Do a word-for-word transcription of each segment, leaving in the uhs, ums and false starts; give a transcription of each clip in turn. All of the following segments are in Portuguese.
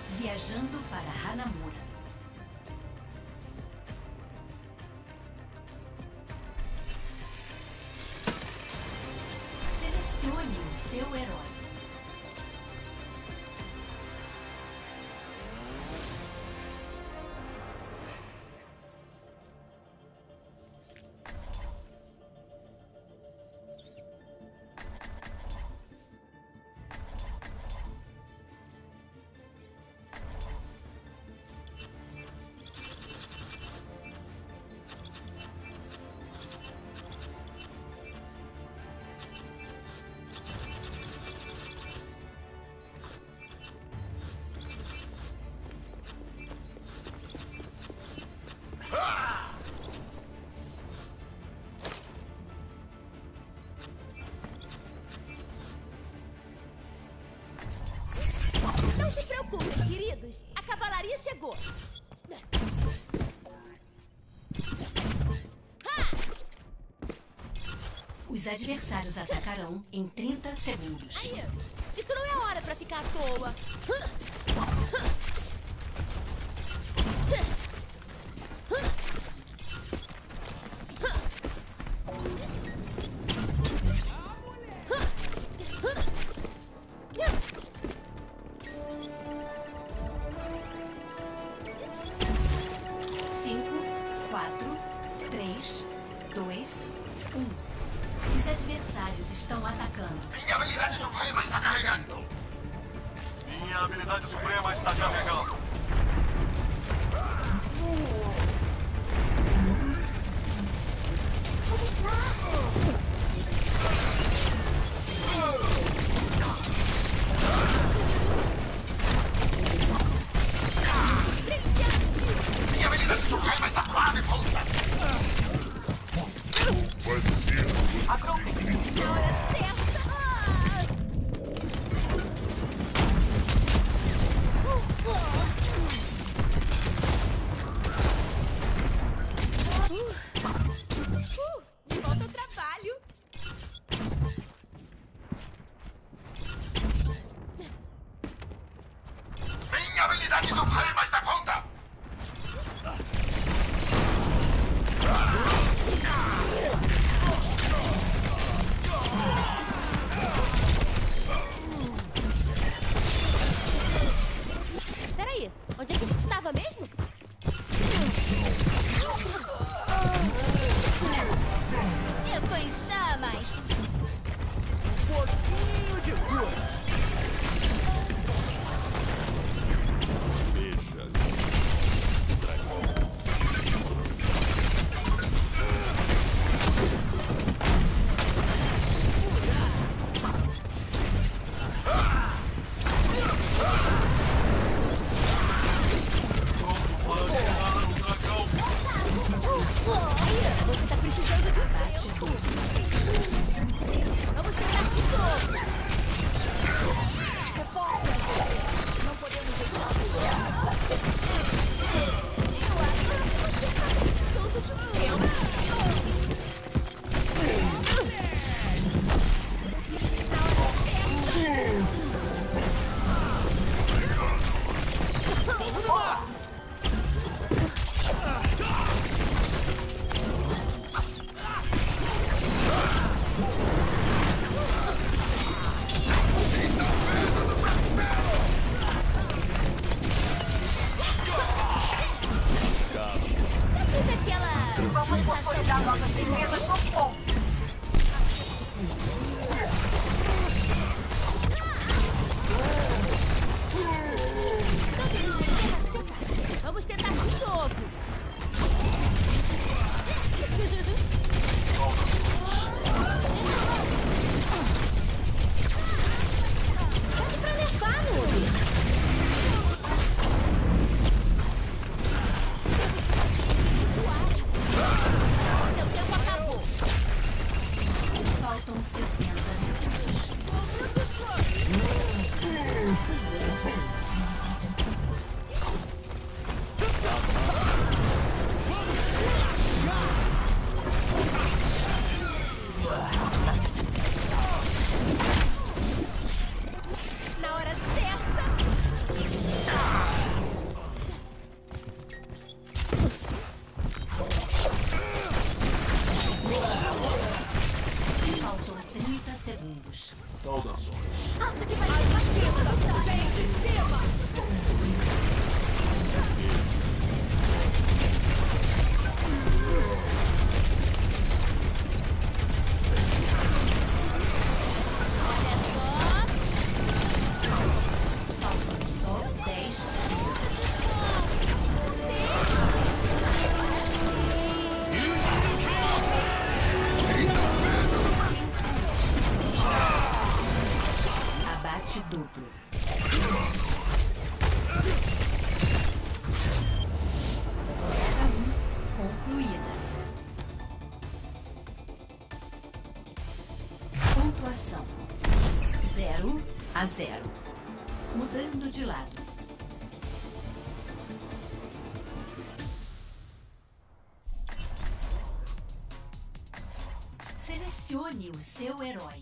Viajando para Hanamura. Selecione o seu herói. Não se preocupem, queridos. A cavalaria chegou. Os adversários atacarão em trinta segundos. Aí, isso não é hora pra ficar à toa. cinco, quatro, três, dois, um. Os adversários estão atacando. Minha habilidade suprema está carregando. Minha habilidade suprema está carregando. Vamos lá. Minha habilidade suprema está quase pronta. Vai ser você. Na hora certa. Uh, de volta ao trabalho. Minha habilidade suprema está pronta. Peraí, onde é que a gente estava mesmo? Eu tô em chamas. Pouquinho de cura. Veja. Dragão. Você tá precisando de um tempo. Vamos tentar de novo. Reforça. Não podemos deixar. Eu acho que você tá precisando de um tempo. Na hora certa. Vamos lá! Já fiz aquela... Vamos consolidar nossas defesas no ponto. Vamos tentar de novo. Pode pra levar, Noob. Seu tempo acabou. Selecione o seu herói.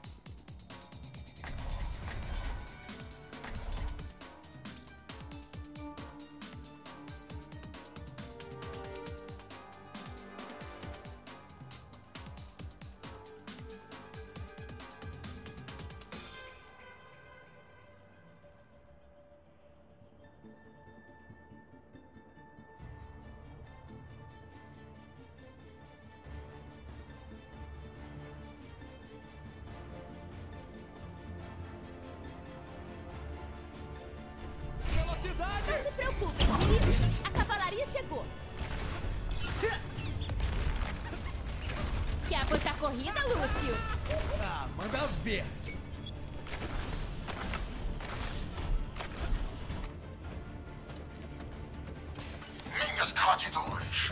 Não se preocupe, queridos. A cavalaria chegou. Quer apostar corrida, Lúcio? Ah, manda ver. Minhas gratidões.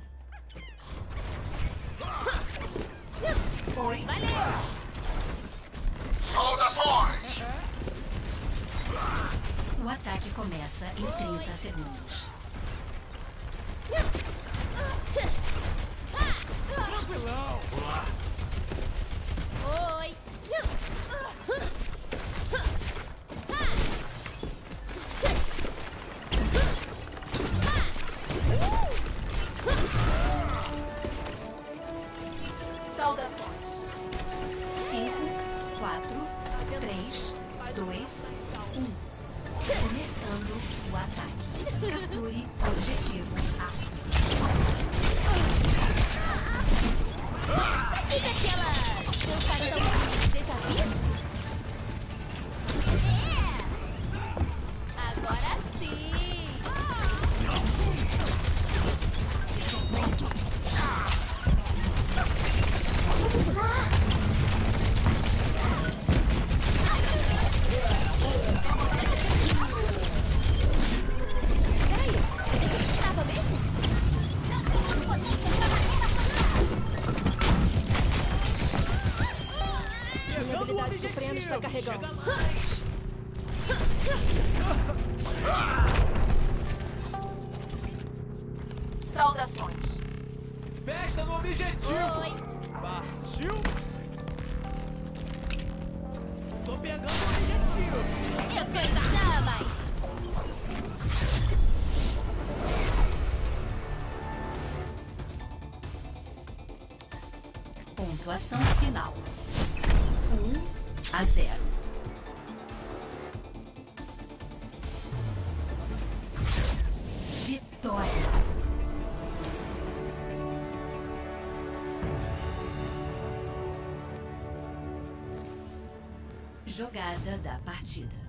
Oi. Valeu! Saudações. O ataque começa em trinta segundos. Tranquilão. Oi! Saudações. Cinco, quatro, três, dois, um. Começando o ataque. Capture o objetivo A. Já fiz aquela sensação déjà vu? É! Agora sim! Vamos lá! Supremo está carregando. Saudações. Festa no objetivo. Oi! Partiu. Tô pegando o objetivo. Eu tô em chamas! Pontuação final. Um a zero. Vitória. Jogada da partida.